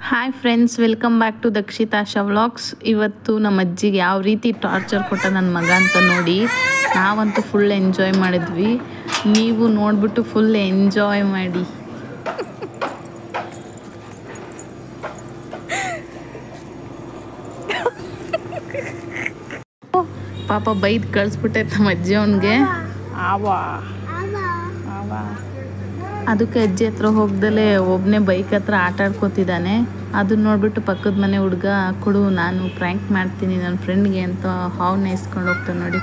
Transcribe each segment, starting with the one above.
Hi friends, welcome back to Dakshitasha vlogs. ಇವತ್ತು ನಮ್ಮ ಅಜ್ಜಿಗೆ ಯಾವ ರೀತಿ ಟಾರ್ಚರ್ ಕೊಟ್ಟ ನನ್ನ ಮಗ ಅಂತ ನೋಡಿ ನಾವಂತೂ ಫುಲ್ ಎಂಜಾಯ್ ಮಾಡಿದ್ವಿ. ನೀವು ನೋಡಿಬಿಟ್ಟು ಫುಲ್ ಎಂಜಾಯ್ ಮಾಡಿ. ಪಾಪ ಬೈದು ಕಳಿಸ್ಬಿಟ್ಟೈತೆ ನಮ್ಮ ಅಜ್ಜಿ ಅವನಿಗೆ. ಅದಕ್ಕೆ ಅಜ್ಜಿ ಹತ್ರ ಹೋಗ್ದಲೇ ಒಬ್ಬನೇ ಬೈಕ್ ಹತ್ರ ಆಟ ಆಡ್ಕೋತಿದ್ದಾನೆ. ಅದನ್ನ ನೋಡ್ಬಿಟ್ಟು ಪಕ್ಕದ ಮನೆ ಹುಡುಗ ಕೊಡು ನಾನು ಪ್ರ್ಯಾಂಕ್ ಮಾಡ್ತೀನಿ ನನ್ನ ಫ್ರೆಂಡ್ಗೆ ಅಂತ ಹಾವನ್ನ ಇಸ್ಕೊಂಡು ಹೋಗ್ತಾನೆ ನೋಡಿ.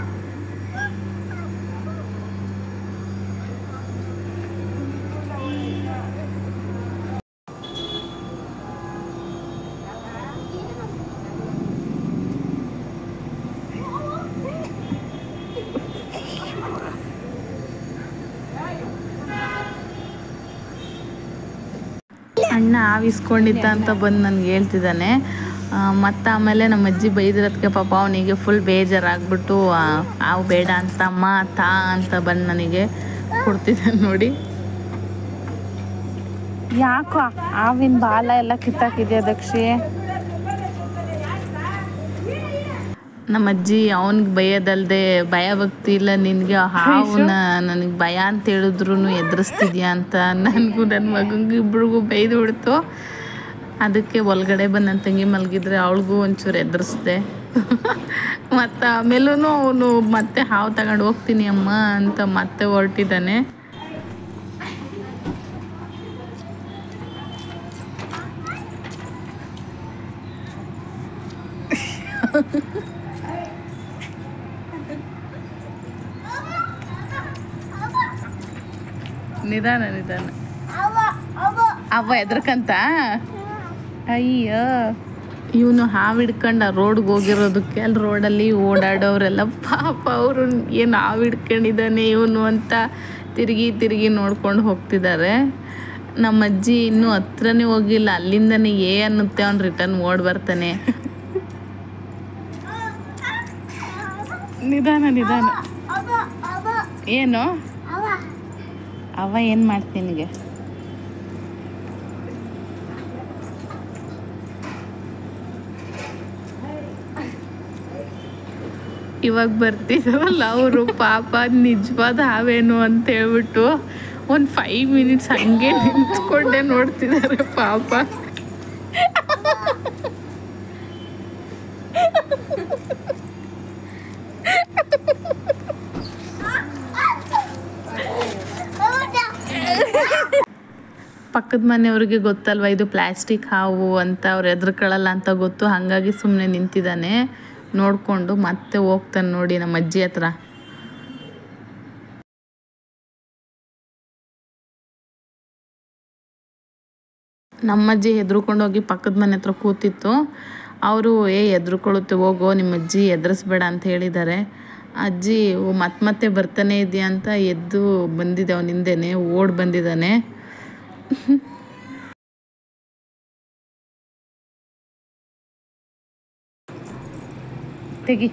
ಅಣ್ಣ ಆವಿಸ್ಕೊಂಡಿದ್ದ ಅಂತ ಬಂದು ನನಗೆ ಹೇಳ್ತಿದ್ದಾನೆ. ಮತ್ತು ಆಮೇಲೆ ನಮ್ಮ ಅಜ್ಜಿ ಬೈದಿರೋದಕ್ಕೆ ಪಾಪ ಅವನಿಗೆ ಫುಲ್ ಬೇಜಾರಾಗ್ಬಿಟ್ಟು ಆವು ಬೇಡ ಅಂತ ಅಮ್ಮ ತಾ ಅಂತ ಬಂದು ನನಗೆ ಕೊಡ್ತಿದ್ದಾನೆ ನೋಡಿ. ಯಾಕೋ ಆವಿನ ಬಾಲ ಎಲ್ಲ ಕಿತ್ತಾಕಿದೆಯಾ ದಕ್ಷಿ? ನಮ್ಮ ಅಜ್ಜಿ ಅವನಿಗೆ ಬೈಯೋದಲ್ದೆ ಭಯ ಭಕ್ತಿ ಇಲ್ಲ ನಿನಗೆ, ಹಾವನ್ನ ನನಗೆ ಭಯ ಅಂತ ಹೇಳಿದ್ರು ಎದುರಿಸ್ತಿದ್ಯಾ ಅಂತ ನನಗೂ ನನ್ನ ಮಗಂಗೆ ಇಬ್ರಿಗೂ ಬೈದು ಬಿಡ್ತು. ಅದಕ್ಕೆ ಒಳಗಡೆ ಬಂದು ನನ್ನ ತಂಗಿ ಮಲಗಿದ್ರೆ ಅವಳಿಗೂ ಒಂಚೂರು ಎದುರಿಸ್ದೆ. ಮತ್ತು ಆಮೇಲೂ ಅವನು ಮತ್ತೆ ಹಾವು ತಗೊಂಡು ಹೋಗ್ತೀನಿ ಅಮ್ಮ ಅಂತ ಮತ್ತೆ ಹೊರಟಿದ್ದಾನೆ. ನಿಧಾನ ನಿಧಾನ ಅವ್ವ ಎದ್ರಕಂತ. ಅಯ್ಯೋ ಇವನು ಹಾವು ಹಿಡ್ಕೊಂಡು ಆ ರೋಡ್ಗೆ ಹೋಗಿರೋದಕ್ಕೆ ಅಲ್ಲಿ ರೋಡಲ್ಲಿ ಓಡಾಡೋರೆಲ್ಲ ಪಾಪ ಅವರು ಏನು ಹಾವು ಹಿಡ್ಕೊಂಡಿದ್ದಾನೆ ಇವನು ಅಂತ ತಿರುಗಿ ತಿರುಗಿ ನೋಡ್ಕೊಂಡು ಹೋಗ್ತಿದ್ದಾರೆ. ನಮ್ಮ ಅಜ್ಜಿ ಇನ್ನೂ ಹತ್ರನೇ ಹೋಗಿಲ್ಲ, ಅಲ್ಲಿಂದನೇ ಅನ್ನುತ್ತೆ ಅವ್ನು ರಿಟರ್ನ್ ಓಡ್ ಬರ್ತಾನೆ. ನಿಧಾನ ನಿಧಾನ. ಏನು ಅವ ಏನು ಮಾಡ್ತೀನಿ ನಿನಗೆ? ಇವಾಗ ಬರ್ತಿದ್ದಾರಲ್ಲ ಅವರು ಪಾಪ ನಿಜವಾದ ಹಾವೇನು ಅಂತ ಹೇಳ್ಬಿಟ್ಟು ಒಂದು 5 ಮಿನಿಟ್ಸ್ ಹಂಗೆ ನಿಂತ್ಕೊಂಡೆ ನೋಡ್ತಿದ್ದಾರೆ ಪಾಪ. ಪಕ್ಕದ ಮನೆಯವ್ರಿಗೆ ಗೊತ್ತಲ್ವ ಇದು ಪ್ಲಾಸ್ಟಿಕ್ ಹಾವು ಅಂತ, ಅವ್ರು ಎದ್ರಕೊಳ್ಳಲ್ಲ ಅಂತ ಗೊತ್ತು, ಹಾಗಾಗಿ ಸುಮ್ಮನೆ ನಿಂತಿದ್ದಾನೆ ನೋಡಿಕೊಂಡು. ಮತ್ತೆ ಹೋಗ್ತಾನೆ ನೋಡಿ ನಮ್ಮ ಅಜ್ಜಿ ಹತ್ರ. ನಮ್ಮಜ್ಜಿ ಹೆದ್ರುಕೊಂಡು ಹೋಗಿ ಪಕ್ಕದ ಮನೆ ಹತ್ರ ಕೂತಿತ್ತು. ಅವರು ಹೆದ್ರುಕೊಳ್ಳುತ್ತೆ ಹೋಗೋ ನಿಮ್ಮ ಅಜ್ಜಿ ಎದುರಿಸ್ಬೇಡ ಅಂತ ಹೇಳಿದ್ದಾರೆ. ಅಜ್ಜಿ ಮತ್ತೆ ಬರ್ತಾನೆ ಇದೆಯಾ ಅಂತ ಎದ್ದು ಬಂದಿದೆ, ಅವನ ಹಿಂದೆನೆ ಓಡ್ ಬಂದಿದ್ದಾನೆ. ತೆಗಿ.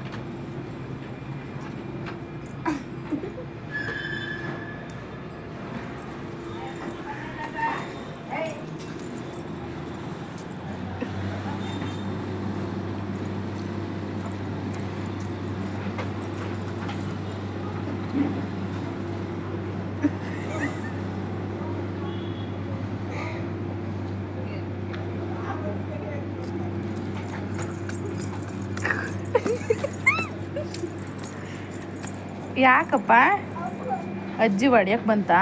ಯಾಕಪ್ಪ ಅಜ್ಜಿ ಹೊಡ್ಯಕ್ಕೆ ಬಂತಾ?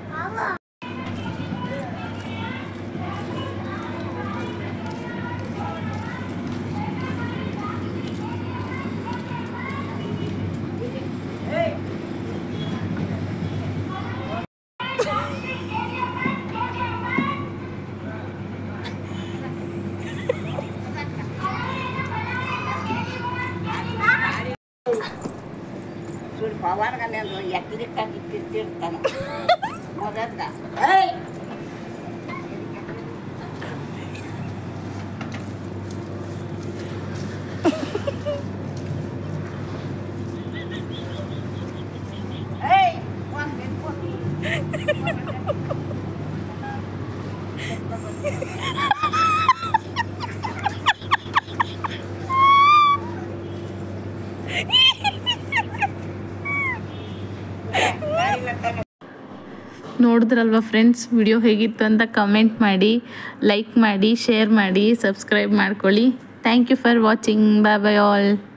ಪವಾರ್ಗನೆ ಎತ್ತಲಿಕ್ಕಾಗಿ ತಿರ್ತಿರ್ತಾನೆ ಮೊದಲ. ನೋಡಿದ್ರಲ್ವ ಫ್ರೆಂಡ್ಸ್, ವಿಡಿಯೋ ಹೇಗಿತ್ತು ಅಂತ ಕಮೆಂಟ್ ಮಾಡಿ, ಲೈಕ್ ಮಾಡಿ, ಶೇರ್ ಮಾಡಿ, ಸಬ್ಸ್ಕ್ರೈಬ್ ಮಾಡ್ಕೊಳ್ಳಿ. Thank you for watching. Bye bye all.